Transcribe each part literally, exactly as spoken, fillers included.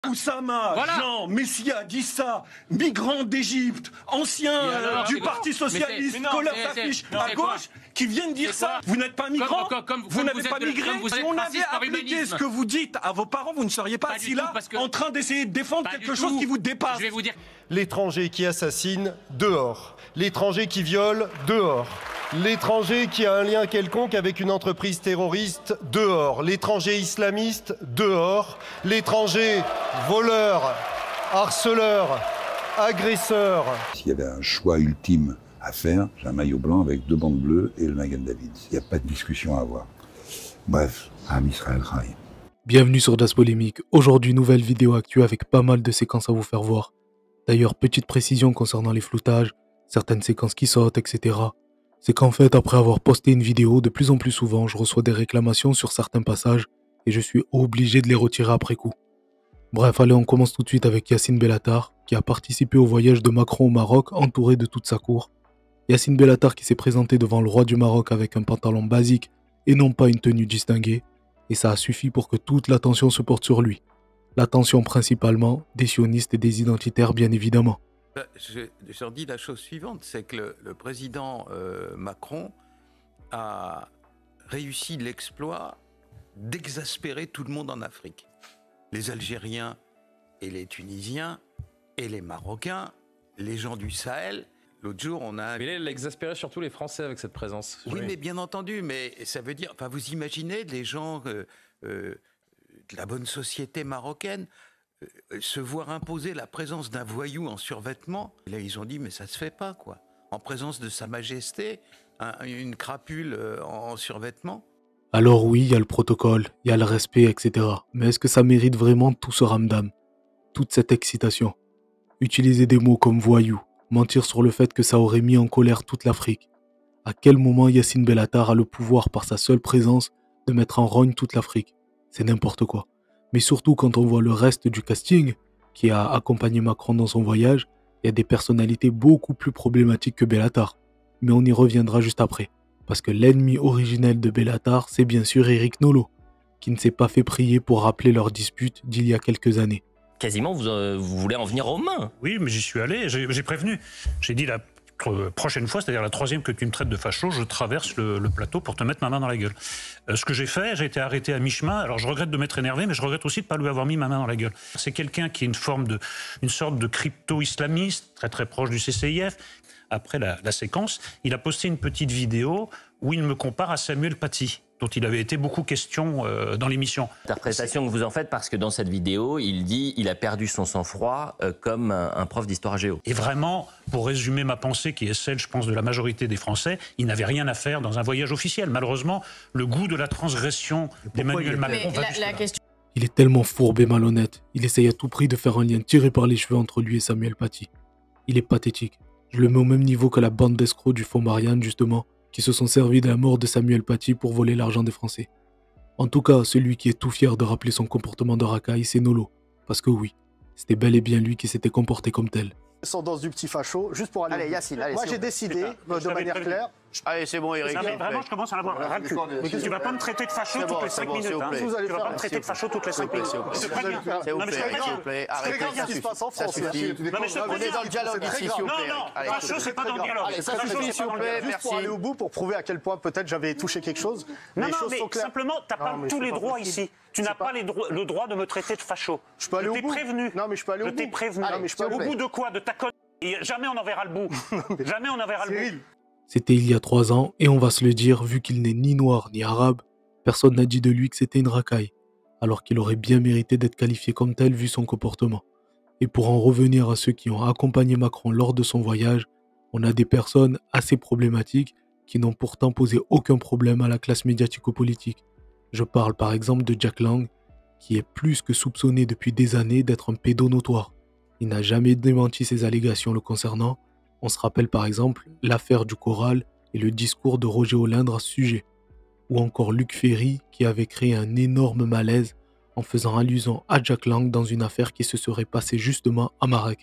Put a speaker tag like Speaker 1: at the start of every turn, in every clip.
Speaker 1: Oussama,
Speaker 2: voilà.
Speaker 1: Jean, Messia, Dissa, migrants d'Égypte, anciens euh, du Parti Socialiste, colleurs d'affiches à gauche, qui viennent dire ça. Vous n'êtes pas migrant,
Speaker 2: comme, comme,
Speaker 1: vous
Speaker 2: comme
Speaker 1: n'avez
Speaker 2: vous
Speaker 1: pas
Speaker 2: êtes,
Speaker 1: migré. Si on avait appliqué ce que vous dites à vos parents, vous ne seriez pas, pas assis là, que... en train d'essayer de défendre pas quelque chose qui vous dépasse.
Speaker 2: Je vais vous dire.
Speaker 3: L'étranger qui assassine, dehors. L'étranger qui viole, dehors. L'étranger qui a un lien quelconque avec une entreprise terroriste, dehors. L'étranger islamiste, dehors. L'étranger voleur, harceleur, agresseur.
Speaker 4: S'il y avait un choix ultime à faire, j'ai un maillot blanc avec deux bandes bleues et le Magen David. Il n'y a pas de discussion à avoir. Bref, Am Israël Chaim.
Speaker 5: Bienvenue sur Das Polémique. Aujourd'hui, nouvelle vidéo actu avec pas mal de séquences à vous faire voir. D'ailleurs, petite précision concernant les floutages, certaines séquences qui sautent, et cetera. C'est qu'en fait, après avoir posté une vidéo, de plus en plus souvent, je reçois des réclamations sur certains passages et je suis obligé de les retirer après coup. Bref, allez, on commence tout de suite avec Yacine Bellatar, qui a participé au voyage de Macron au Maroc, entouré de toute sa cour. Yacine Bellatar qui s'est présenté devant le roi du Maroc avec un pantalon basique et non pas une tenue distinguée, et ça a suffi pour que toute l'attention se porte sur lui. L'attention principalement des sionistes et des identitaires, bien évidemment.
Speaker 6: Je, je leur dis la chose suivante, c'est que le, le président euh, Macron a réussi l'exploit d'exaspérer tout le monde en Afrique. Les Algériens et les Tunisiens et les Marocains, les gens du Sahel. L'autre jour, on a...
Speaker 7: Mais là, il a exaspéré surtout les Français avec cette présence.
Speaker 6: Oui, oui, mais bien entendu, mais ça veut dire... Enfin, vous imaginez les gens euh, euh, de la bonne société marocaine se voir imposer la présence d'un voyou en survêtement. Et là, ils ont dit, mais ça se fait pas, quoi. En présence de Sa Majesté, un, une crapule en survêtement.
Speaker 5: Alors oui, il y a le protocole, il y a le respect, et cetera. Mais est-ce que ça mérite vraiment tout ce ramdam? Toute cette excitation? Utiliser des mots comme voyou, mentir sur le fait que ça aurait mis en colère toute l'Afrique. À quel moment Yacine Bellatar a le pouvoir, par sa seule présence, de mettre en rogne toute l'Afrique? C'est n'importe quoi. Mais surtout quand on voit le reste du casting qui a accompagné Macron dans son voyage, il y a des personnalités beaucoup plus problématiques que Bellatar. Mais on y reviendra juste après. Parce que l'ennemi originel de Bellatar, c'est bien sûr Éric Nolot, qui ne s'est pas fait prier pour rappeler leur dispute d'il y a quelques années.
Speaker 8: Quasiment, vous, euh, vous voulez en venir aux mains.
Speaker 9: Oui, mais j'y suis allé, j'ai prévenu. J'ai dit la prochaine fois, c'est-à-dire la troisième que tu me traites de facho, je traverse le, le plateau pour te mettre ma main dans la gueule. Euh, ce que j'ai fait, j'ai été arrêté à mi-chemin. Alors je regrette de m'être énervé, mais je regrette aussi de ne pas lui avoir mis ma main dans la gueule. C'est quelqu'un qui est une forme de, une sorte de crypto-islamiste, très très proche du C C I F. Après la, la séquence, il a posté une petite vidéo où il me compare à Samuel Paty, dont il avait été beaucoup question euh, dans l'émission.
Speaker 8: Interprétation que vous en faites, parce que dans cette vidéo, il dit il a perdu son sang-froid euh, comme un, un prof d'histoire géo.
Speaker 9: Et vraiment, pour résumer ma pensée, qui est celle, je pense, de la majorité des Français, il n'avait rien à faire dans un voyage officiel. Malheureusement, le goût de la transgression d'Emmanuel Macron va jusque là. Question...
Speaker 5: Il est tellement fourbe et malhonnête. Il essaye à tout prix de faire un lien tiré par les cheveux entre lui et Samuel Paty. Il est pathétique. Je le mets au même niveau que la bande d'escrocs du fonds Marianne, justement, qui se sont servis de la mort de Samuel Paty pour voler l'argent des Français. En tout cas, celui qui est tout fier de rappeler son comportement de racaille, c'est Nolot. Parce que oui, c'était bel et bien lui qui s'était comporté comme tel.
Speaker 10: Descendance du petit facho, juste pour aller...
Speaker 11: Allez, Yacine, allez.
Speaker 10: Moi, j'ai décidé, de manière claire...
Speaker 11: Allez, c'est bon, Eric.
Speaker 9: Non, mais vraiment, je commence à l'avoir ras le cul. Tu vas pas me traiter de facho toutes les cinq minutes. Tu vas pas me traiter de facho toutes les cinq minutes.
Speaker 11: S'il vous plaît, s'il vous plaît, arrêtez.
Speaker 10: C'est ce qui se passe en France.
Speaker 11: On est dans le dialogue ici, s'il vous plaît.
Speaker 9: Non, non, facho, c'est pas dans le dialogue.
Speaker 11: Ça suffit, s'il vous plaît,
Speaker 10: juste pour aller au bout, pour prouver à quel point peut-être j'avais touché quelque chose.
Speaker 9: Non, non, mais simplement, t'as pas tous les droits ici. Tu n'as pas le droit de me traiter de facho.
Speaker 10: Je peux aller au bout.
Speaker 9: Je t'ai prévenu.
Speaker 10: Non, mais je peux aller au bout.
Speaker 9: Je t'ai prévenu. Au bout de quoi? De ta conne. Jamais on n'en verra le bout. Jamais on n'en verra le bout.
Speaker 5: C'était il y a trois ans, et on va se le dire, vu qu'il n'est ni noir ni arabe, personne n'a dit de lui que c'était une racaille, alors qu'il aurait bien mérité d'être qualifié comme tel vu son comportement. Et pour en revenir à ceux qui ont accompagné Macron lors de son voyage, on a des personnes assez problématiques qui n'ont pourtant posé aucun problème à la classe médiatico-politique. Je parle par exemple de Jack Lang, qui est plus que soupçonné depuis des années d'être un pédo notoire. Il n'a jamais démenti ses allégations le concernant. On se rappelle par exemple l'affaire du Coral et le discours de Roger Olindre à ce sujet. Ou encore Luc Ferry qui avait créé un énorme malaise en faisant allusion à Jack Lang dans une affaire qui se serait passée justement à Marrakech.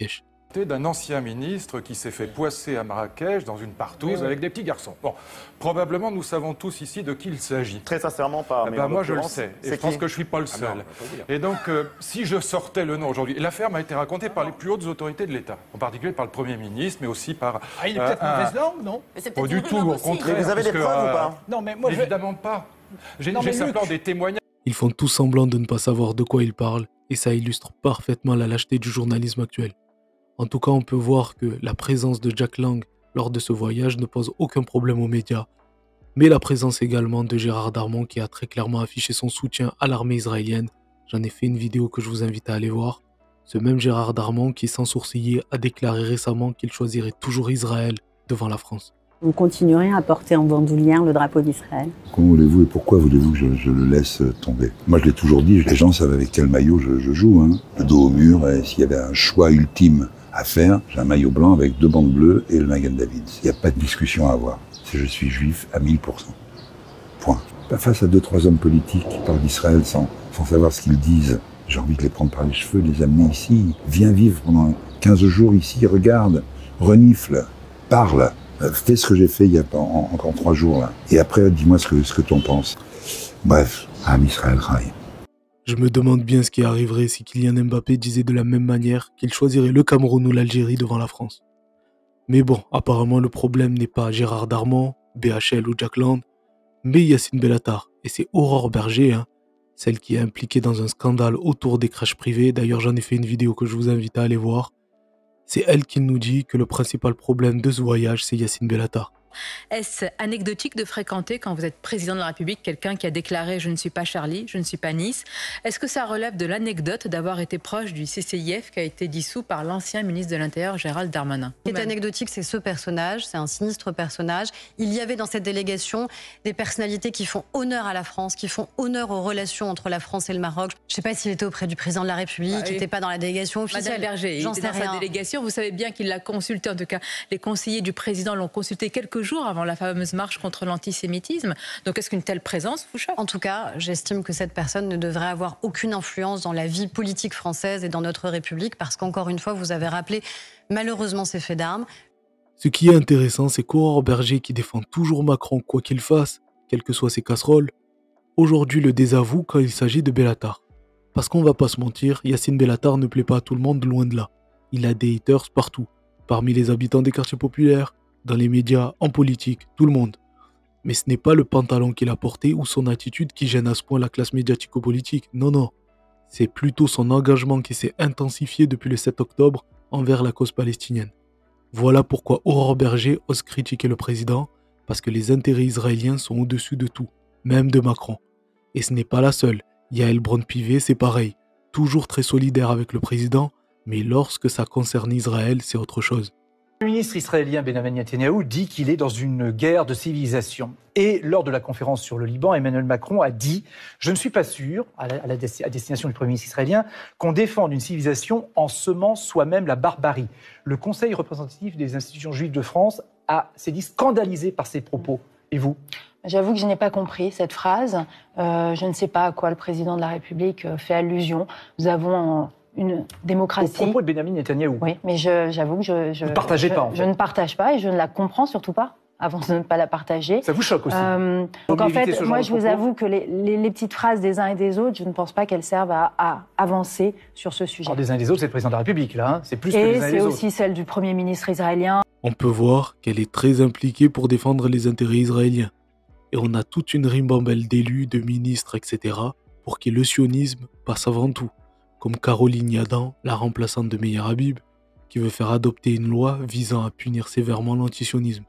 Speaker 2: d'un ancien ministre qui s'est fait poisser à Marrakech dans une partouze oui, oui. avec des petits garçons. Bon, probablement nous savons tous ici de qui il s'agit.
Speaker 10: Très sincèrement pas.
Speaker 2: Eh ben, moi je le sais, et je pense que je ne suis pas le seul. Ah non, et donc euh, si je sortais le nom aujourd'hui, l'affaire m'a été racontée par les plus hautes autorités de l'État, en particulier par le Premier ministre, mais aussi par...
Speaker 12: Ah, il est peut-être euh, mauvaise langue, non?
Speaker 2: Pas du tout, au contraire.
Speaker 10: Mais vous avez des preuves
Speaker 2: euh,
Speaker 10: ou pas?
Speaker 2: Non, mais moi, évidemment je... pas. J'ai simplement des témoignages.
Speaker 5: Ils font tout semblant de ne pas savoir de quoi ils parlent, et ça illustre parfaitement la lâcheté du journalisme actuel. En tout cas, on peut voir que la présence de Jack Lang lors de ce voyage ne pose aucun problème aux médias, mais la présence également de Gérard Darmon qui a très clairement affiché son soutien à l'armée israélienne. J'en ai fait une vidéo que je vous invite à aller voir. Ce même Gérard Darmon qui, sans sourciller, a déclaré récemment qu'il choisirait toujours Israël devant la France.
Speaker 13: Vous continuerez à porter en bandoulière le drapeau d'Israël?
Speaker 4: Comment voulez-vous et pourquoi voulez-vous que je, je le laisse tomber? Moi, je l'ai toujours dit, les gens savent avec quel maillot je, je joue. Hein. Le dos au mur, et s'il y avait un choix ultime à faire, j'ai un maillot blanc avec deux bandes bleues et le Magen David. Il n'y a pas de discussion à avoir. Je suis juif à mille pour cent. Point. Pas face à deux, trois hommes politiques qui parlent d'Israël sans, sans savoir ce qu'ils disent. J'ai envie de les prendre par les cheveux, de les amener ici. Viens vivre pendant quinze jours ici, regarde, renifle, parle. Fais ce que j'ai fait il y a en, encore trois jours là. Et après, dis-moi ce que, ce que tu en penses. Bref, Am Israël Chai.
Speaker 5: Je me demande bien ce qui arriverait si Kylian Mbappé disait de la même manière qu'il choisirait le Cameroun ou l'Algérie devant la France. Mais bon, apparemment le problème n'est pas Gérard Darmon, B H L ou Jack Lang, mais Yacine Bellatar. Et c'est Aurore Berger, hein, celle qui est impliquée dans un scandale autour des crèches privées. D'ailleurs, j'en ai fait une vidéo que je vous invite à aller voir. C'est elle qui nous dit que le principal problème de ce voyage, c'est Yacine Bellatar.
Speaker 14: Est-ce anecdotique de fréquenter, quand vous êtes président de la République, quelqu'un qui a déclaré « je ne suis pas Charlie, je ne suis pas Nice » Est-ce que ça relève de l'anecdote d'avoir été proche du C C I F qui a été dissous par l'ancien ministre de l'Intérieur, Gérald Darmanin?
Speaker 15: Ce qui est anecdotique, c'est ce personnage, c'est un sinistre personnage. Il y avait dans cette délégation des personnalités qui font honneur à la France, qui font honneur aux relations entre la France et le Maroc. Je ne sais pas s'il était auprès du président de la République, il n'était pas dans la délégation officielle.
Speaker 14: Madame Berger, il était dans sa délégation. Vous savez bien qu'il l'a consulté, en tout cas les conseillers du président l'ont consulté quelques jours avant la fameuse marche contre l'antisémitisme. Donc est-ce qu'une telle présence vous choque?
Speaker 15: En tout cas, j'estime que cette personne ne devrait avoir aucune influence dans la vie politique française et dans notre République, parce qu'encore une fois, vous avez rappelé malheureusement ces faits d'armes.
Speaker 5: Ce qui est intéressant, c'est qu'Aurore Berger, qui défend toujours Macron quoi qu'il fasse, quelles que soient ses casseroles, aujourd'hui le désavoue quand il s'agit de Bellatar. Parce qu'on va pas se mentir, Yacine Bellatar ne plaît pas à tout le monde, loin de là. Il a des haters partout, parmi les habitants des quartiers populaires, dans les médias, en politique, tout le monde. Mais ce n'est pas le pantalon qu'il a porté ou son attitude qui gêne à ce point la classe médiatico-politique, non non. C'est plutôt son engagement qui s'est intensifié depuis le sept octobre envers la cause palestinienne. Voilà pourquoi Aurore Berger ose critiquer le président, parce que les intérêts israéliens sont au-dessus de tout, même de Macron. Et ce n'est pas la seule, Yael Braun-Pivet c'est pareil, toujours très solidaire avec le président, mais lorsque ça concerne Israël, c'est autre chose.
Speaker 12: Le ministre israélien Benjamin Netanyahou dit qu'il est dans une guerre de civilisation. Et lors de la conférence sur le Liban, Emmanuel Macron a dit « Je ne suis pas sûr, à, la, à, la, à destination du Premier ministre israélien, qu'on défende une civilisation en semant soi-même la barbarie. » Le Conseil représentatif des institutions juives de France a, s'est dit scandalisé par ces propos. Et vous ?
Speaker 16: J'avoue que je n'ai pas compris cette phrase. Euh, je ne sais pas à quoi le président de la République fait allusion. Nous avons... Un... une démocratie.
Speaker 12: Au propos de Benjamin Netanyahou.
Speaker 16: Oui, mais j'avoue que je, je,
Speaker 12: Vous partagez
Speaker 16: je,
Speaker 12: pas, en fait.
Speaker 16: je ne partage pas et je ne la comprends surtout pas avant de ne pas la partager.
Speaker 12: Ça vous choque aussi.
Speaker 16: Euh, donc en fait, moi je vous avoue que les, les, les petites phrases des uns et des autres, je ne pense pas qu'elles servent à, à avancer sur ce sujet.
Speaker 12: Alors des uns et des autres, c'est le président de la République, là. Hein. C'est plus et que les uns et les autres.
Speaker 16: Et c'est aussi celle du Premier ministre israélien.
Speaker 5: On peut voir qu'elle est très impliquée pour défendre les intérêts israéliens. Et on a toute une ribambelle d'élus, de ministres, et cetera pour qui le sionisme passe avant tout. Comme Caroline Yadan, la remplaçante de Meir Habib, qui veut faire adopter une loi visant à punir sévèrement l'antisionisme.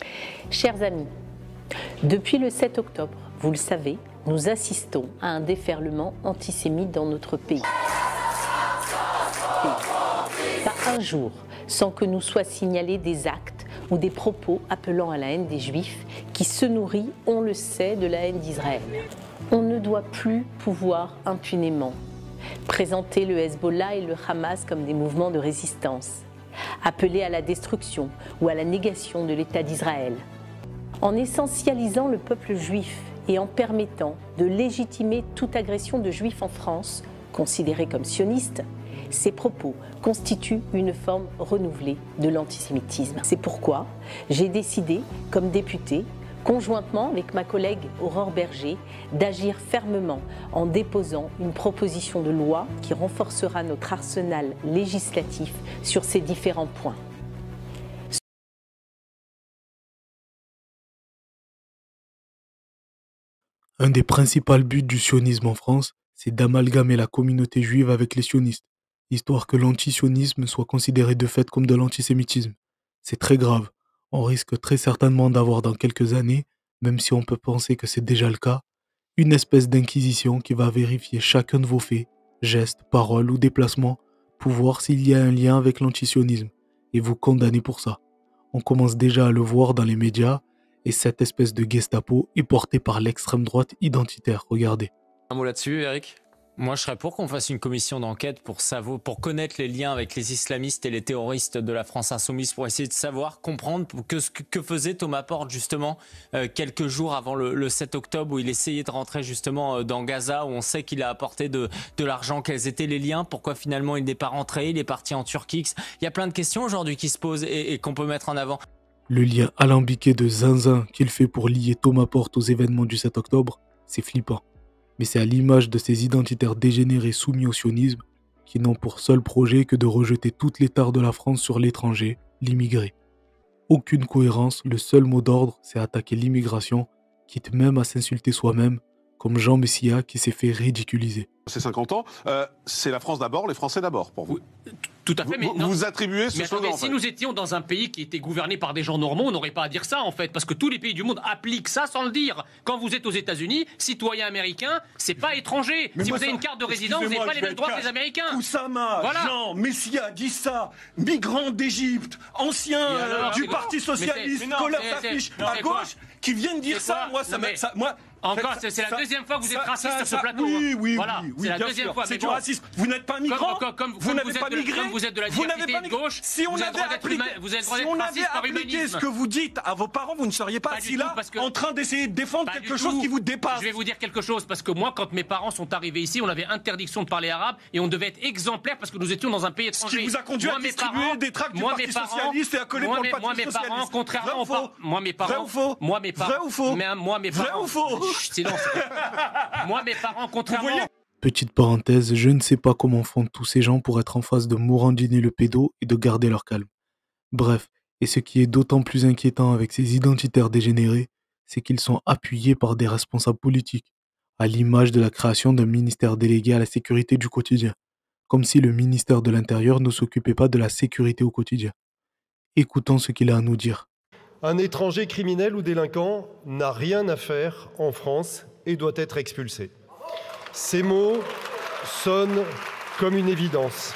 Speaker 17: Chers amis, depuis le sept octobre, vous le savez, nous assistons à un déferlement antisémite dans notre pays. Pas un jour sans que nous soient signalés des actes ou des propos appelant à la haine des Juifs qui se nourrit, on le sait, de la haine d'Israël. On ne doit plus pouvoir impunément présenter le Hezbollah et le Hamas comme des mouvements de résistance, appeler à la destruction ou à la négation de l'État d'Israël. En essentialisant le peuple juif et en permettant de légitimer toute agression de juifs en France, considérés comme sionistes, Ces propos constituent une forme renouvelée de l'antisémitisme. C'est pourquoi j'ai décidé, comme députée, conjointement avec ma collègue Aurore Berger, d'agir fermement en déposant une proposition de loi qui renforcera notre arsenal législatif sur ces différents points.
Speaker 5: Un des principaux buts du sionisme en France, c'est d'amalgamer la communauté juive avec les sionistes, histoire que l'antisionisme soit considéré de fait comme de l'antisémitisme. C'est très grave. On risque très certainement d'avoir dans quelques années, même si on peut penser que c'est déjà le cas, une espèce d'inquisition qui va vérifier chacun de vos faits, gestes, paroles ou déplacements pour voir s'il y a un lien avec l'antisionisme et vous condamner pour ça. On commence déjà à le voir dans les médias et cette espèce de Gestapo est portée par l'extrême droite identitaire. Regardez.
Speaker 18: Un mot là-dessus, Eric ? Moi, je serais pour qu'on fasse une commission d'enquête pour savoir, pour connaître les liens avec les islamistes et les terroristes de la France insoumise, pour essayer de savoir, comprendre que, que faisait Thomas Porte justement euh, quelques jours avant le, le sept octobre où il essayait de rentrer justement euh, dans Gaza, où on sait qu'il a apporté de, de l'argent, quels étaient les liens, pourquoi finalement il n'est pas rentré, il est parti en Turquie. Il y a plein de questions aujourd'hui qui se posent et, et qu'on peut mettre en avant.
Speaker 5: Le lien alambiqué de zinzin qu'il fait pour lier Thomas Porte aux événements du sept octobre, c'est flippant. Mais c'est à l'image de ces identitaires dégénérés soumis au sionisme qui n'ont pour seul projet que de rejeter toutes les tares de la France sur l'étranger, l'immigré. Aucune cohérence, le seul mot d'ordre, c'est attaquer l'immigration, quitte même à s'insulter soi-même, comme Jean Messia qui s'est fait ridiculiser.
Speaker 19: C'est cinquante ans, euh, c'est la France d'abord, les Français d'abord pour vous.
Speaker 20: Oui, tout à fait, mais
Speaker 19: vous,
Speaker 20: non.
Speaker 19: vous attribuez ce
Speaker 20: mais
Speaker 19: slogan.
Speaker 20: Attendez,
Speaker 19: en fait.
Speaker 20: Si nous étions dans un pays qui était gouverné par des gens normaux, on n'aurait pas à dire ça en fait, parce que tous les pays du monde appliquent ça sans le dire. Quand vous êtes aux États-Unis, citoyen américain, c'est pas étranger.
Speaker 1: Mais
Speaker 20: si
Speaker 1: moi,
Speaker 20: vous avez
Speaker 1: ça,
Speaker 20: une carte de résidence, vous n'avez pas les mêmes droits que les Américains.
Speaker 1: Oussama,
Speaker 20: voilà.
Speaker 1: Jean, Messia, Gissa, migrants d'Égypte, anciens euh, du Parti Socialiste, couleur d'affiche à gauche, qui viennent dire ça, moi, ça, ça, moi.
Speaker 20: Encore, c'est la deuxième fois que vous êtes raciste sur ce plateau.
Speaker 1: Oui, oui,
Speaker 20: voilà,
Speaker 1: oui, oui,
Speaker 20: c'est la
Speaker 1: bien
Speaker 20: deuxième
Speaker 1: sûr.
Speaker 20: fois.
Speaker 1: C'est du racisme. Vous n'êtes pas migrant.
Speaker 20: Comme, comme,
Speaker 1: vous n'avez pas
Speaker 20: de,
Speaker 1: migré.
Speaker 20: Comme vous êtes de la
Speaker 1: vous n'avez pas
Speaker 20: de gauche.
Speaker 1: Si on
Speaker 20: vous
Speaker 1: avait appliqué,
Speaker 20: vous avez le droit
Speaker 1: si
Speaker 20: d'être
Speaker 1: on
Speaker 20: raciste
Speaker 1: avait
Speaker 20: par
Speaker 1: appliqué
Speaker 20: humanisme.
Speaker 1: ce que vous dites à vos parents, vous ne seriez pas, pas assis là, tout, en train d'essayer de défendre quelque chose
Speaker 20: tout.
Speaker 1: qui vous dépasse.
Speaker 20: Je vais vous dire quelque chose, parce que moi, quand mes parents sont arrivés ici, on avait interdiction de parler arabe et on devait être exemplaire parce que nous étions dans un pays étranger.
Speaker 1: Ce qui vous a conduit à distribuer des tracts du Parti Socialiste et à coller pour le Parti Socialiste.
Speaker 20: Moi, mes parents, contrairement aux moi, mes parents,
Speaker 1: vrai ou faux
Speaker 20: moi, mes parents,
Speaker 1: vrai ou faux
Speaker 20: moi, mes parents,
Speaker 1: vrai ou faux
Speaker 20: silence. Moi, mes parents, contrairement...
Speaker 5: Petite parenthèse, je ne sais pas comment font tous ces gens pour être en face de Morandini le pédo et de garder leur calme. Bref, et ce qui est d'autant plus inquiétant avec ces identitaires dégénérés, c'est qu'ils sont appuyés par des responsables politiques, à l'image de la création d'un ministère délégué à la sécurité du quotidien, comme si le ministère de l'Intérieur ne s'occupait pas de la sécurité au quotidien. Écoutons ce qu'il a à nous dire.
Speaker 3: Un étranger criminel ou délinquant n'a rien à faire en France et doit être expulsé. Ces mots sonnent comme une évidence.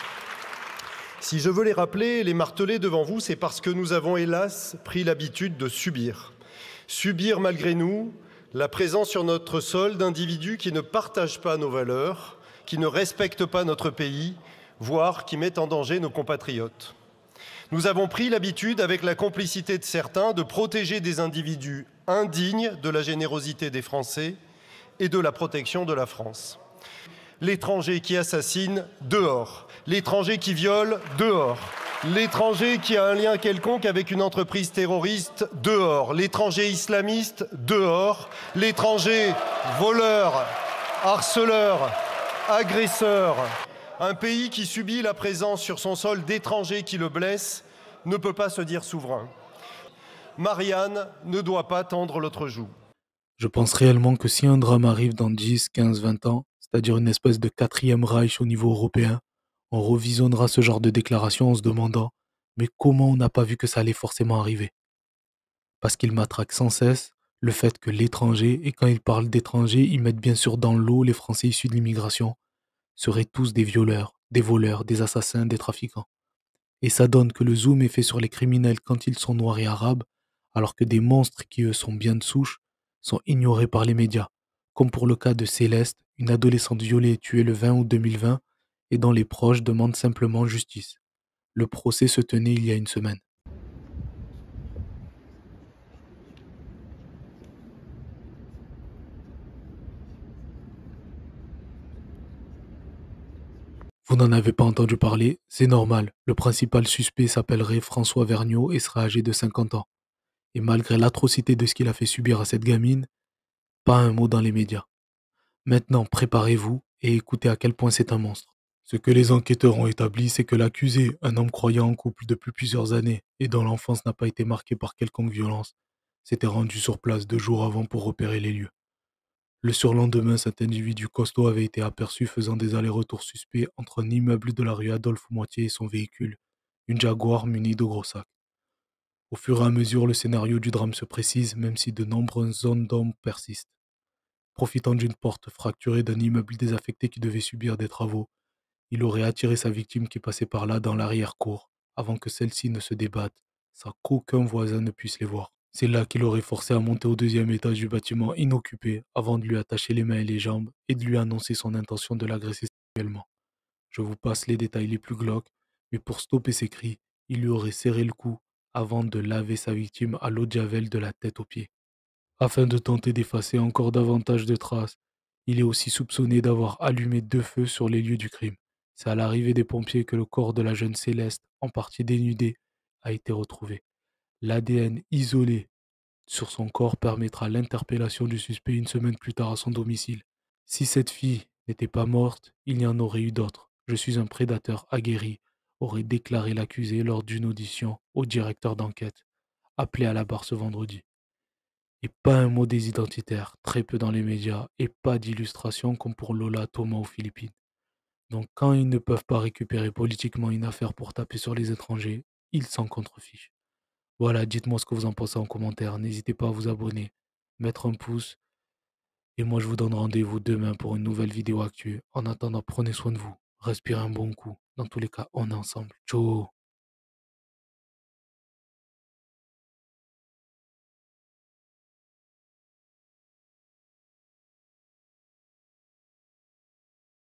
Speaker 3: Si je veux les rappeler, les marteler devant vous, c'est parce que nous avons hélas pris l'habitude de subir. Subir malgré nous la présence sur notre sol d'individus qui ne partagent pas nos valeurs, qui ne respectent pas notre pays, voire qui mettent en danger nos compatriotes. Nous avons pris l'habitude, avec la complicité de certains, de protéger des individus indignes de la générosité des Français et de la protection de la France. L'étranger qui assassine, dehors. L'étranger qui viole, dehors. L'étranger qui a un lien quelconque avec une entreprise terroriste, dehors. L'étranger islamiste, dehors. L'étranger voleur, harceleur, agresseur. Un pays qui subit la présence sur son sol d'étrangers qui le blessent ne peut pas se dire souverain. Marianne ne doit pas tendre l'autre joue.
Speaker 5: Je pense réellement que si un drame arrive dans dix, quinze, vingt ans, c'est-à-dire une espèce de quatrième Reich au niveau européen, on revisionnera ce genre de déclaration en se demandant « mais comment on n'a pas vu que ça allait forcément arriver ?» Parce qu'ils matraquent sans cesse le fait que l'étranger, et quand ils parlent d'étrangers, ils mettent bien sûr dans l'eau les Français issus de l'immigration, seraient tous des violeurs, des voleurs, des assassins, des trafiquants. Et ça donne que le zoom est fait sur les criminels quand ils sont noirs et arabes, alors que des monstres qui eux sont bien de souche sont ignorés par les médias, comme pour le cas de Céleste, une adolescente violée et tuée le vingt août deux mille vingt, et dont les proches demandent simplement justice. Le procès se tenait il y a une semaine. Vous n'en avez pas entendu parler? C'est normal. Le principal suspect s'appellerait François Vergniaud et serait âgé de cinquante ans. Et malgré l'atrocité de ce qu'il a fait subir à cette gamine, pas un mot dans les médias. Maintenant, préparez-vous et écoutez à quel point c'est un monstre. Ce que les enquêteurs ont établi, c'est que l'accusé, un homme croyant en couple depuis plusieurs années et dont l'enfance n'a pas été marquée par quelconque violence, s'était rendu sur place deux jours avant pour repérer les lieux. Le surlendemain, cet individu costaud avait été aperçu faisant des allers-retours suspects entre un immeuble de la rue Adolphe-Moitié et son véhicule, une Jaguar munie de gros sacs. Au fur et à mesure, le scénario du drame se précise, même si de nombreuses zones d'ombre persistent. Profitant d'une porte fracturée d'un immeuble désaffecté qui devait subir des travaux, il aurait attiré sa victime qui passait par là dans l'arrière-cour, avant que celle-ci ne se débatte, sans qu'aucun voisin ne puisse les voir. C'est là qu'il aurait forcé à monter au deuxième étage du bâtiment inoccupé, avant de lui attacher les mains et les jambes et de lui annoncer son intention de l'agresser sexuellement. Je vous passe les détails les plus glauques, mais pour stopper ses cris, il lui aurait serré le cou avant de laver sa victime à l'eau de javel de la tête aux pieds. Afin de tenter d'effacer encore davantage de traces, il est aussi soupçonné d'avoir allumé deux feux sur les lieux du crime. C'est à l'arrivée des pompiers que le corps de la jeune Céleste, en partie dénudé, a été retrouvé. L'A D N isolé sur son corps permettra l'interpellation du suspect une semaine plus tard à son domicile. Si cette fille n'était pas morte, il y en aurait eu d'autres. Je suis un prédateur aguerri, aurait déclaré l'accusé lors d'une audition au directeur d'enquête, appelé à la barre ce vendredi. Et pas un mot des identitaires, très peu dans les médias, et pas d'illustration comme pour Lola Thomas aux Philippines. Donc quand ils ne peuvent pas récupérer politiquement une affaire pour taper sur les étrangers, ils s'en contrefichent. Voilà, dites-moi ce que vous en pensez en commentaire, n'hésitez pas à vous abonner, mettre un pouce, et moi je vous donne rendez-vous demain pour une nouvelle vidéo actu. En attendant, prenez soin de vous, respirez un bon coup, dans tous les cas, on est ensemble. Ciao.